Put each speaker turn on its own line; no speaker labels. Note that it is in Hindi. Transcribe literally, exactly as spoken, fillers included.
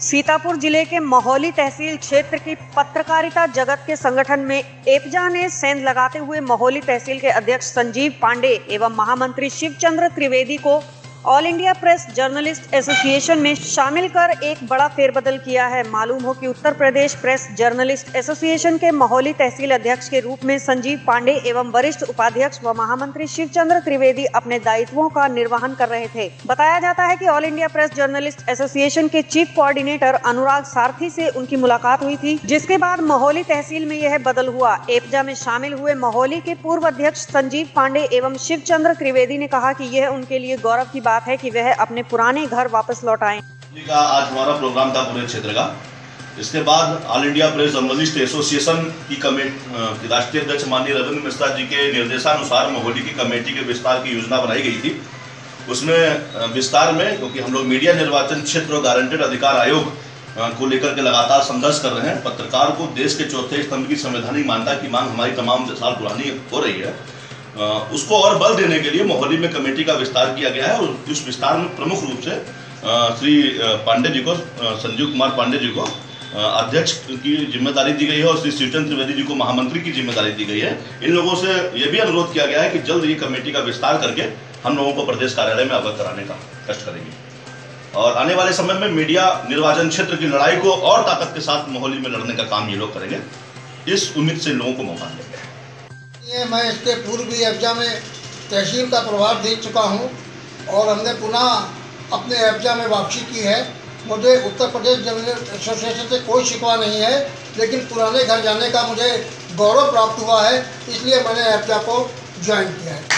सीतापुर जिले के महोली तहसील क्षेत्र की पत्रकारिता जगत के संगठन में एपजा ने सेंध लगाते हुए महोली तहसील के अध्यक्ष संजीव पांडे एवं महामंत्री शिवचंद्र त्रिवेदी को all India press journalist association में शामिल कर एक बड़ा फेरबदल किया है। मालूम हो कि Uttar Pradesh press journalist association के महोली तहसील अध्यक्ष के रूप में संजीव पांडे एवं वरिष्ठ उपाध्यक्ष व महामंत्री शिवचंद्र त्रिवेदी अपने दायित्वों का निर्वहन कर रहे थे। बताया जाता है कि all India press journalist association के चीफ कोऑर्डिनेटर अनुराग सारथी से उनकी मुलाकात हुई थी, जिसके बाद महोली तहसील में यह बदल हुआ। एपजा में शामिल हुए महोली के पूर्व अध्यक्ष संजीव पांडे एवं शिवचंद्र त्रिवेदी ने कहा कि यह उनके लिए गौरव की बात है कि वह अपने पुराने घर वापस लौट आए।
आज हमारा प्रोग्राम था पूरे क्षेत्र का। इसके बाद all India press journalist association की कमेटी राष्ट्रीय अध्यक्ष माननीय रविंद्र मिश्रा जी के निर्देशानुसार महोली की कमेटी के विस्तार की योजना बनाई गई थी। उसमें विस्तार में, क्योंकि हम लोग मीडिया निर्वाचन क्षेत्र और गारंटेड अधिकार आयोग को लेकर के लगातार संघर्ष कर रहे हैं। पत्रकार को देश के चौथे स्तंभ की संवैधानिक मान्यता की मांग हमारी तमाम साल पुरानी हो रही है। उसको और बल देने के लिए महोली में कमेटी का विस्तार किया गया है और इस विस्तार में प्रमुख रूप से श्री पांडे जी को, संजीव कुमार पांडे जी को अध्यक्ष की जिम्मेदारी दी गई है और श्री शिवचंद्र त्रिवेदी जी को महामंत्री की जिम्मेदारी दी गई है। इन लोगों से यह भी अनुरोध किया गया है कि जल्द ये कमेटी का विस्तार करके हम लोगों को प्रदेश कार्यालय में अवगत कराने का कष्ट करेंगे और आने वाले समय में मीडिया निर्वाचन क्षेत्र की लड़ाई को और ताकत के साथ महोली में लड़ने का काम ये लोग करेंगे। इस उम्मीद से लोगों को मौका देंगे।
ये मैं इसके पूर्व भी एपजा में तहसील का प्रभार दे चुका हूँ और हमने पुनः अपने एपजा में वापसी की है। मुझे उत्तर प्रदेश जर्नलिस्ट एसोसिएशन से कोई शिकवा नहीं है, लेकिन पुराने घर जाने का मुझे गौरव प्राप्त हुआ है, इसलिए मैंने एपजा को ज्वाइन किया है।